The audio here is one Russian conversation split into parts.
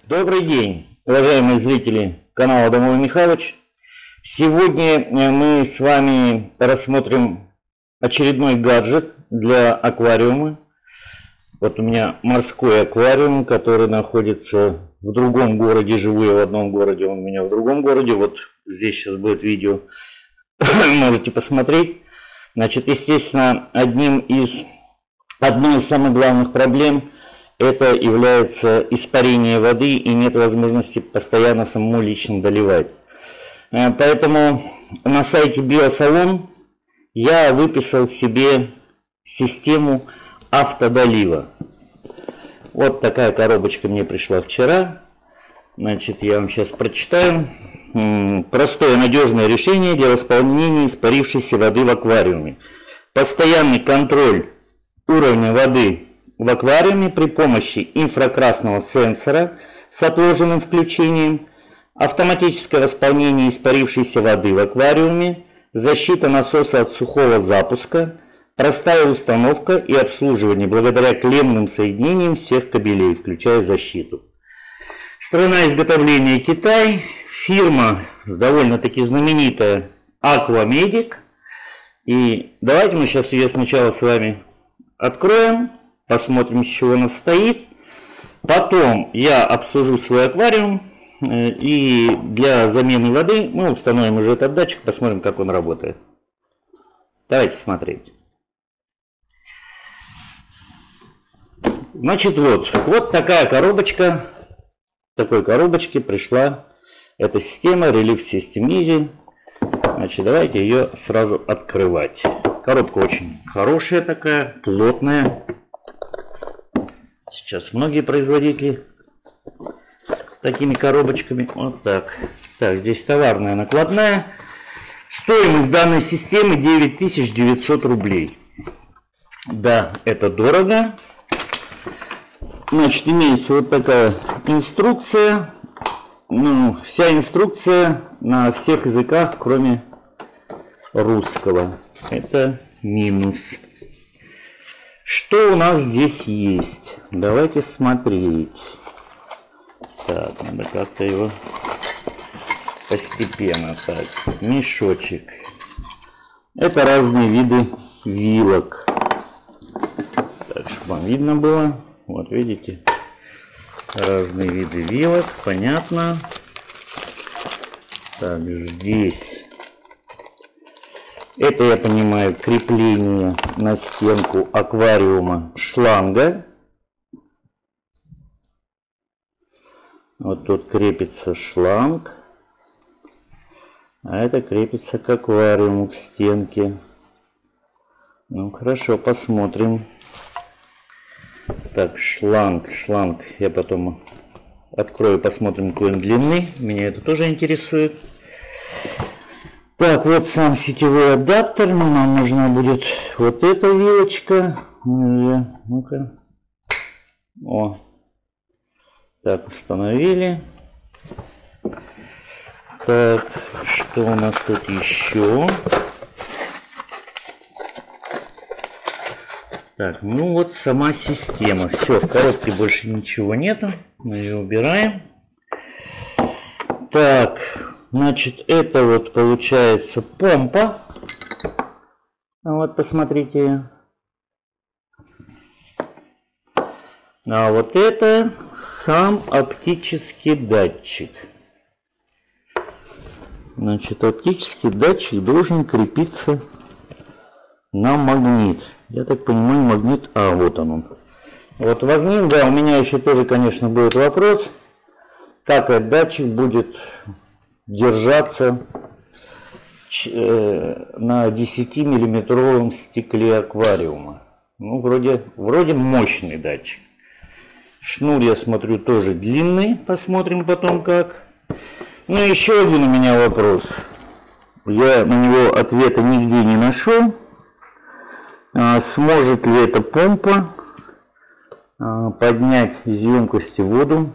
Добрый день, уважаемые зрители канала Домовой Михайлович. Сегодня мы с вами рассмотрим очередной гаджет для аквариума. Вот у меня морской аквариум, который находится в другом городе. Живу я в одном городе, он у меня в другом городе. Вот здесь сейчас будет видео, можете посмотреть. Значит, естественно, одной из самых главных проблем это является испарение воды и нет возможности постоянно самому лично доливать. Поэтому на сайте Биосалон я выписал себе систему автодолива. Вот такая коробочка мне пришла вчера. Значит, я вам сейчас прочитаю. Простое надежное решение для восполнения испарившейся воды в аквариуме. Постоянный контроль уровня воды в аквариуме при помощи инфракрасного сенсора с отложенным включением, автоматическое восполнение испарившейся воды в аквариуме, защита насоса от сухого запуска, простая установка и обслуживание благодаря клеммным соединениям всех кабелей, включая защиту. Страна изготовления Китай, фирма довольно-таки знаменитая Aquamedic. И давайте мы сейчас ее сначала с вами откроем. Посмотрим, из чего она состоит. Потом я обслужу свой аквариум. И для замены воды мы установим уже этот датчик. Посмотрим, как он работает. Давайте смотреть. Значит, вот такая коробочка. В такой коробочке пришла эта система Relief System Easy. Значит, давайте ее сразу открывать. Коробка очень хорошая такая, плотная. Сейчас многие производители такими коробочками. Вот так. Так, здесь товарная накладная. Стоимость данной системы 9900 рублей. Да, это дорого. Значит, имеется вот такая инструкция. Вся инструкция на всех языках, кроме русского. Это минус. Что у нас здесь есть? Давайте смотреть. Так, надо как-то его постепенно. Так, мешочек. Это разные виды вилок. Так, чтобы вам видно было. Вот, видите? Разные виды вилок. Понятно. Так, здесь... Это, я понимаю, крепление на стенку аквариума шланга. Вот тут крепится шланг. А это крепится к аквариуму, к стенке. Ну, хорошо, посмотрим. Так, шланг. Я потом открою, посмотрим, какой он длины. Меня это тоже интересует. Так, вот сам сетевой адаптер. Но нам нужна будет вот эта вилочка. Ну-ка. О. Так, установили. Так, что у нас тут еще? Так, ну вот сама система. Все, в коробке больше ничего нету. Мы ее убираем. Так, значит, это вот получается помпа. Вот, посмотрите. А вот это сам оптический датчик. Значит, оптический датчик должен крепиться на магнит. Я так понимаю, магнит... А, вот он. Вот магнит, да, у меня еще тоже, конечно, будет вопрос. Как этот датчик будет держаться на 10-миллиметровом стекле аквариума. Ну, вроде мощный датчик. Шнур, я смотрю, тоже длинный. Посмотрим потом как. Ну, еще один у меня вопрос. Я на него ответа нигде не нашел. Сможет ли эта помпа поднять из емкости воду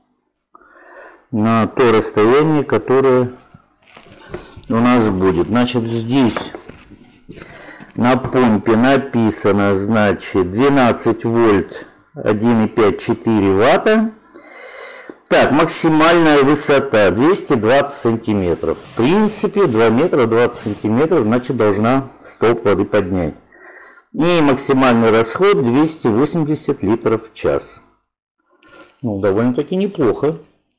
на то расстояние, которое у нас будет. Значит, здесь на помпе написано, значит, 12 вольт 1,5-4 ватта. Так, максимальная высота 220 сантиметров. В принципе, 2 метра 20 сантиметров, значит, должна столб воды поднять. И максимальный расход 280 литров в час. Ну, довольно-таки неплохо.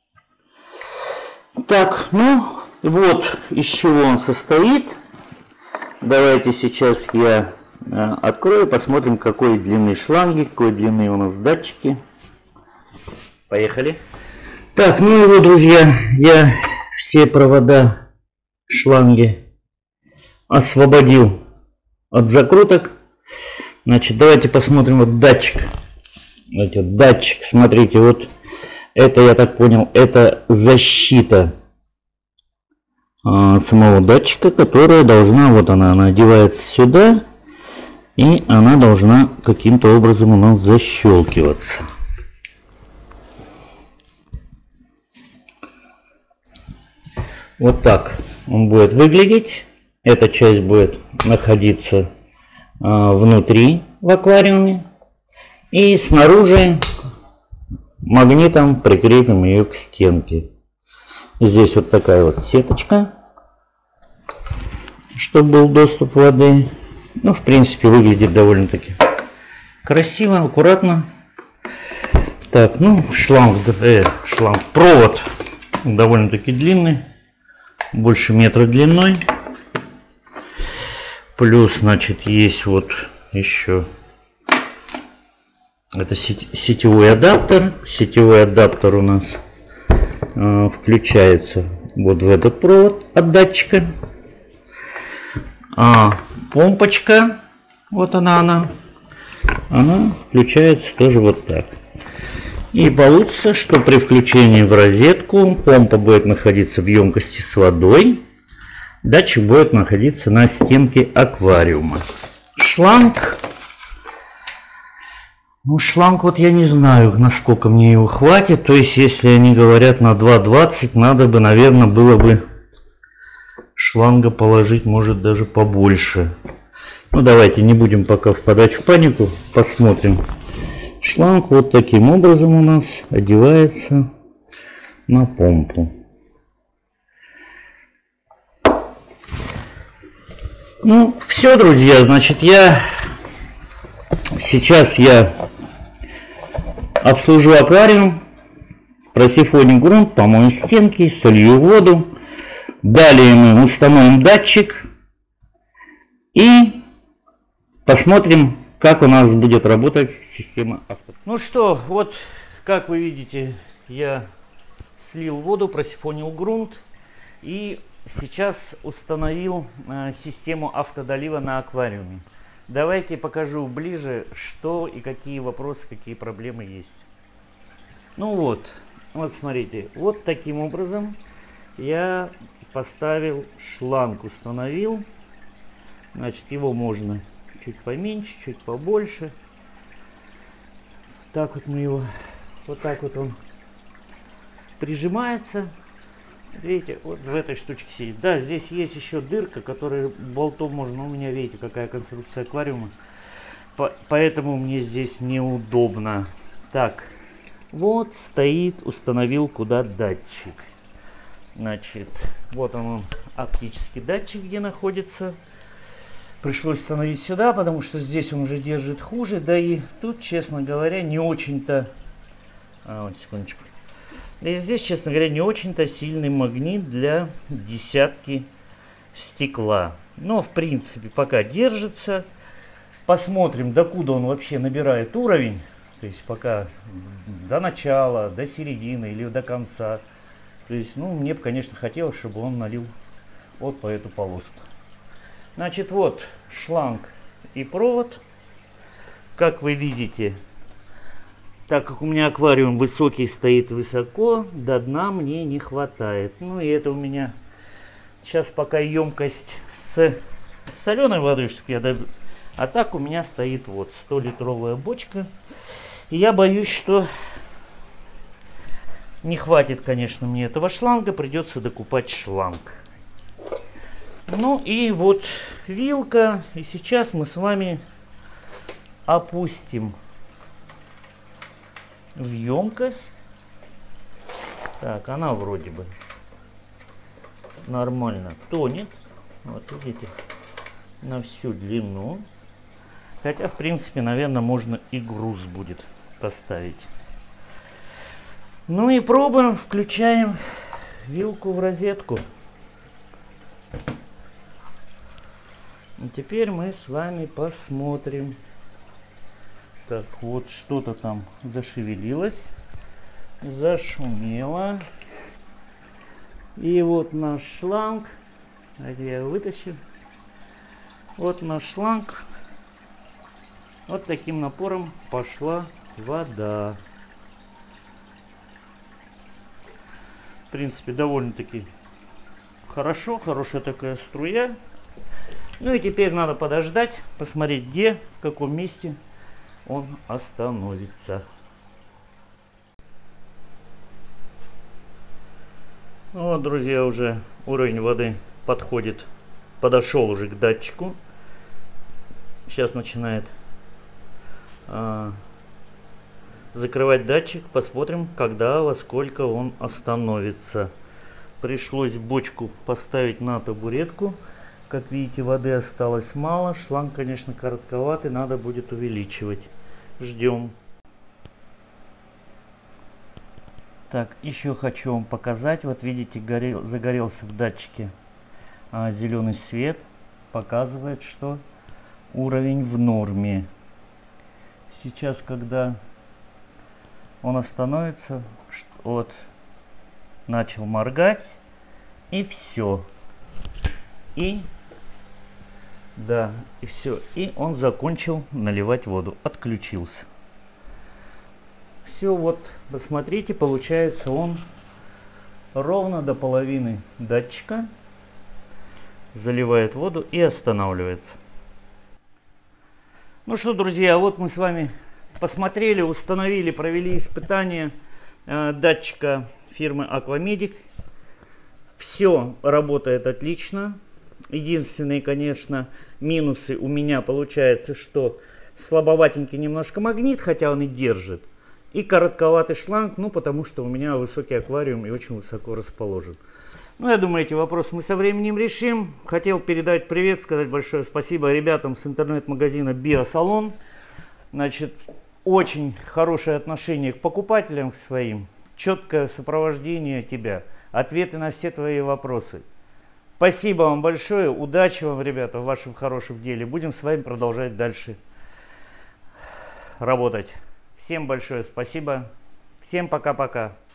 Так, ну, вот из чего он состоит. Давайте сейчас я открою, посмотрим, какой длины шланги, какой длины у нас датчики. Поехали. Так, ну и вот, друзья, я все провода шланги освободил от закруток. Значит, давайте посмотрим вот датчик. Значит, датчик, смотрите, вот это, я так понял, это защита самого датчика, которая должна, вот она одевается сюда, и она должна каким-то образом у нас защелкиваться. Вот так он будет выглядеть. Эта часть будет находиться внутри в аквариуме. И снаружи магнитом прикрепим ее к стенке. Здесь вот такая вот сеточка, чтобы был доступ воды. Ну, в принципе, выглядит довольно-таки красиво, аккуратно. Так, ну, провод довольно-таки длинный. Больше метра длиной. Плюс, значит, есть вот еще это сетевой адаптер. Сетевой адаптер у нас включается вот в этот провод от датчика. А помпочка, вот она включается тоже вот так. И получится, что при включении в розетку помпа будет находиться в емкости с водой. Датчик будет находиться на стенке аквариума. Шланг. Ну, шланг вот я не знаю, насколько мне его хватит. То есть, если они говорят на 2,20, надо бы, наверное, было бы шланга положить, может, даже побольше. Ну, давайте не будем пока впадать в панику. Посмотрим. Шланг вот таким образом у нас одевается на помпу. Ну, все, друзья, значит, сейчас я обслужу аквариум, просифоню грунт, помою стенки, солью воду. Далее мы установим датчик и посмотрим, как у нас будет работать система авто. Ну что, вот, как вы видите, я слил воду, просифонил грунт и сейчас установил систему автодолива на аквариуме. Давайте покажу ближе, что и какие вопросы, какие проблемы есть. Ну вот смотрите, вот таким образом я поставил шланг, установил. Значит, его можно чуть поменьше, чуть побольше. Так вот мы его, вот так вот он прижимается. Видите, вот в этой штучке сидит. Да, здесь есть еще дырка, которая болтом можно. У меня, видите, какая конструкция аквариума. Поэтому мне здесь неудобно. Так, вот стоит, установил куда датчик. Значит, вот он оптический датчик, где находится. Пришлось установить сюда, потому что здесь он уже держит хуже. Да и тут, честно говоря, не очень-то... вот, секундочку. И здесь, честно говоря, не очень-то сильный магнит для десятки стекла. Но, в принципе, пока держится. Посмотрим, докуда он вообще набирает уровень. То есть, пока до начала, до середины или до конца. То есть, ну, мне бы, конечно, хотелось, чтобы он налил вот по эту полоску. Значит, вот шланг и провод. Как вы видите, так как у меня аквариум высокий, стоит высоко, до дна мне не хватает. Ну и это у меня сейчас пока емкость с соленой водой, чтобы я добыл. А так у меня стоит вот 100-литровая бочка. И я боюсь, что не хватит, конечно, мне этого шланга. Придется докупать шланг. Ну и вот вилка. И сейчас мы с вами опустим в емкость Так, она вроде бы нормально тонет. Вот видите, на всю длину. Хотя, в принципе, наверное, можно и груз будет поставить. Ну и пробуем, включаем вилку в розетку. И теперь мы с вами посмотрим. Так, вот что-то там зашевелилось, зашумело. И вот наш шланг. Давайте я его вытащу. Вот наш шланг. Вот таким напором пошла вода. В принципе, довольно-таки хорошо. Хорошая такая струя. Ну и теперь надо подождать, посмотреть, где, в каком месте он остановится. Ну вот, друзья, уже уровень воды подошел уже к датчику. Сейчас начинает закрывать датчик. Посмотрим, когда, во сколько он остановится. Пришлось бочку поставить на табуретку. Как видите, воды осталось мало. Шланг, конечно, коротковатый, надо будет увеличивать. Ждем. Так, еще хочу вам показать. Вот видите, загорелся в датчике зеленый свет. Показывает, что уровень в норме. Сейчас, когда он остановится, вот, начал моргать, и все. Да, и все. И он закончил наливать воду. Отключился. Все, вот, посмотрите, получается он ровно до половины датчика заливает воду и останавливается. Ну что, друзья, вот мы с вами посмотрели, установили, провели испытание датчика фирмы Aquamedic. Все работает отлично. Единственные, конечно, минусы у меня получается, что слабоватенький немножко магнит, хотя он и держит. И коротковатый шланг, ну потому что у меня высокий аквариум и очень высоко расположен. Ну, я думаю, эти вопросы мы со временем решим. Хотел передать привет, сказать большое спасибо ребятам с интернет-магазина Биосалон. Значит, очень хорошее отношение к покупателям, к своим. Четкое сопровождение тебя. Ответы на все твои вопросы. Спасибо вам большое. Удачи вам, ребята, в вашем хорошем деле. Будем с вами продолжать дальше работать. Всем большое спасибо. Всем пока-пока.